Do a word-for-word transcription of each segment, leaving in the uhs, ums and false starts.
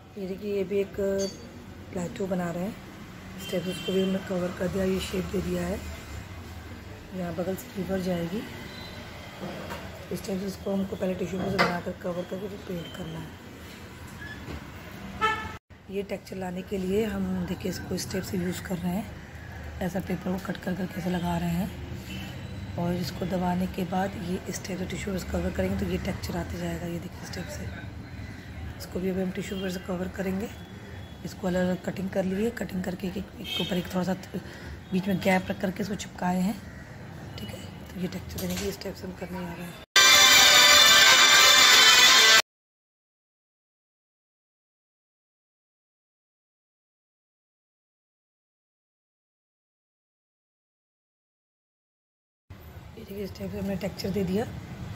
ये देखिए, ये भी एक प्लेटो बना रहे हैं। स्टेप्स उसको भी हमने कवर कर दिया, ये शेप दे दिया है। यहाँ बगल से रिवर जाएगी। इस टाइप से इसको हमको पहले टिश्यू पेपर से बनाकर कवर करके फिर पेंट करना है। ये टेक्सचर लाने के लिए हम देखिए इसको इस टाइप से यूज़ कर रहे हैं। ऐसा पेपर को कट कर कर कैसे लगा रहे हैं और इसको दबाने के बाद ये इस टाइप से टिश्यू पेपर से कवर करेंगे तो ये टेक्सचर आते जाएगा। ये देखिए इस टाइप से इसको भी अभी हम टिश्यू पेपर से कवर करेंगे। इसको अलग अलग कटिंग कर लिए, कटिंग करके एक एक ऊपर एक थोड़ा सा बीच में गैप रख करके इसको चिपकाए हैं। ठीक है, तो ये टेक्सचर देने के इस टाइप से हम करने आ रहे हैं। ये देखिए इस टाइप से हमने टेक्सचर दे दिया।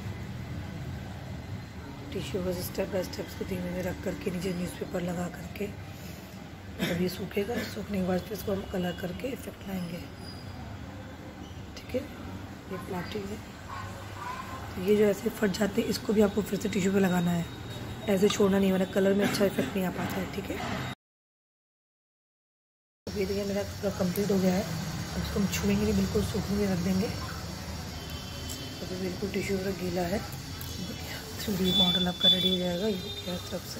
टिश्यू बस स्टेप बाय स्टेप इसको धीमे में रख करके नीचे न्यूज़पेपर लगा करके जब ये सूखेगा, सूखने के बाद फिर इसको हम कलर करके इफेक्ट लाएंगे। ठीक है, ये प्लास्टिक है तो ये जो ऐसे फट जाते हैं इसको भी आपको फिर से टिश्यू पे लगाना है। ऐसे छोड़ना नहीं, वरना कलर में अच्छा इफेक्ट नहीं आ पाता है। ठीक है, अब ये देखिए मेरा पूरा कंप्लीट हो गया है। अब इसको हम छुएंगे नहीं, बिल्कुल सूखने में रख देंगे। अभी बिल्कुल टिश्यू पूरा गीला है। थ्री डी मॉडल आपका रेडी हो जाएगा। ये देखिए इस तरफ से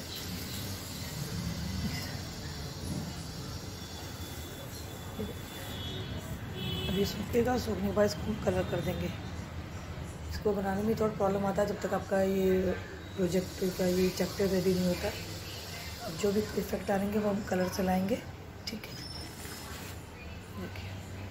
अभी सूखेगा, सूखने के बाद इसको हम कलर कर देंगे। इसको बनाने में थोड़ा प्रॉब्लम आता है जब तक आपका ये प्रोजेक्ट का ये चैप्टर रेडी नहीं होता। जो भी इफेक्ट आएंगे वो हम कलर से लाएंगे। ठीक है, देखिए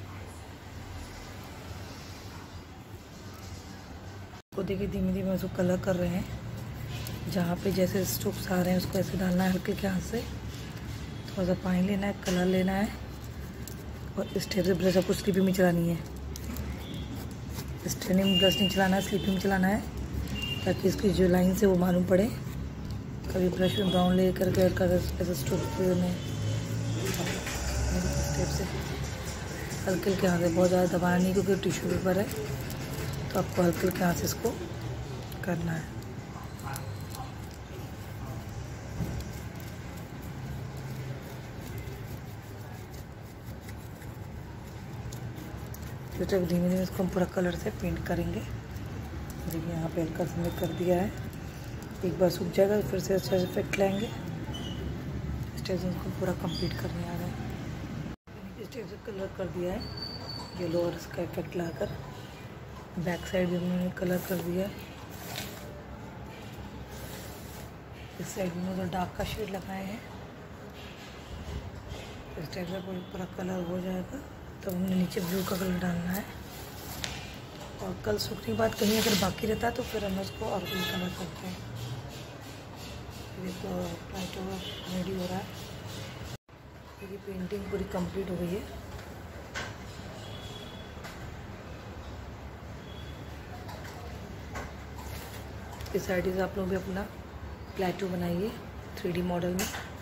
को देखिए धीमे धीमे उसको कलर कर रहे हैं। जहाँ पे जैसे स्ट्रोक्स आ रहे हैं उसको ऐसे डालना है हल्के के हाथ से। थोड़ा सा पानी लेना है, कलर लेना है और इस टाइप से ब्रश आपको स्लीपिंग में चलानी है। स्ट्रेनिंग ब्रश नहीं चलाना है, स्लीपिंग में चलाना है ताकि इसकी जो लाइन से वो मालूम पड़े। कभी ब्रश में ब्राउन ले करके ऐसे स्ट्रोक में इस टाइप से हल्के हल्के हाथ से, बहुत ज़्यादा दबाना नहीं क्योंकि टिश्यू पेपर है तो आपको हल्के हल्के हाथ से इसको करना है। तो जब धीमे धीमे इसको हम पूरा कलर से पेंट करेंगे। देखिए यहाँ पे हल्का सा कर दिया है। एक बार सूख जाएगा तो फिर से अच्छा से इफेक्ट लाएंगे। इस टाइप से इसको पूरा कंप्लीट करने आ रहा है। इस टाइप से कलर कर दिया है येलो और इसका इफेक्ट लाकर। बैक साइड भी हमने कलर कर दिया है। इस साइड में तो डार्क का शेड लगाए हैं। इस टाइप से पूरा कलर हो जाएगा तो हमने नीचे ब्लू का कलर डालना है। और कल सूखने के बाद कहीं अगर बाकी रहता है तो फिर हम उसको और भी कलर करते हैं। देखो प्लेटो रेडी हो रहा है। ये पेंटिंग पूरी कंप्लीट हो गई है। इस साइड से आप लोग भी अपना प्लेटो बनाइए थ्री डी मॉडल में।